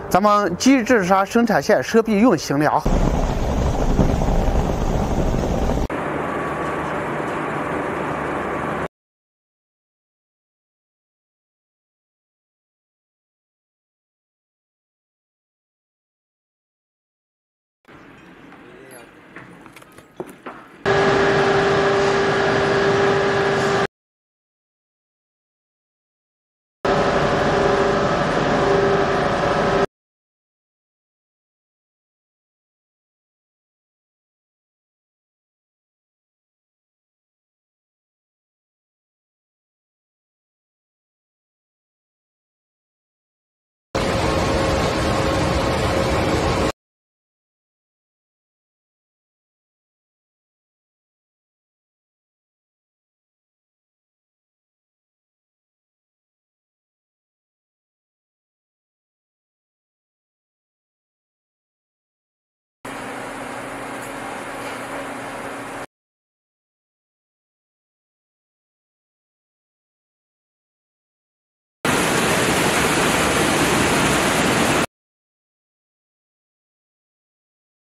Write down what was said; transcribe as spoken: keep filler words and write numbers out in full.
咱们极致砂生产线设备运行良好。